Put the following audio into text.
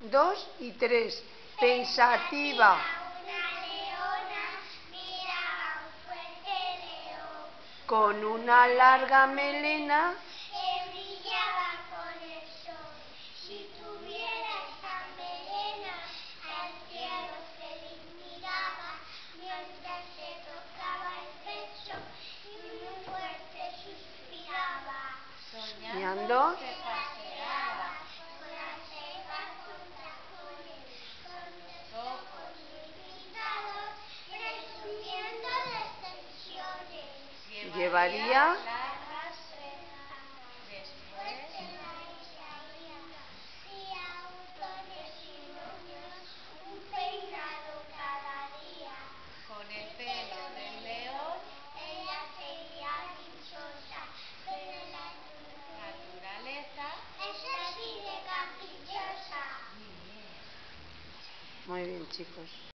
2 y 3. Pensativa. Con una larga melena que brillaba con el sol. Si tuviera esa melena, al cielo feliz miraba, mientras se tocaba el pecho y muy fuerte suspiraba. Soñando se paseaba, con las cejas con tacones, con los ojos muy pintados, presumiendo de extensiones. llevaría Largas trenzas, después botones y moños, un peinado cada día. Con el pelo del león, Ella seguía dichosa, pero la naturaleza. es así de caprichosa. muy bien, chicos.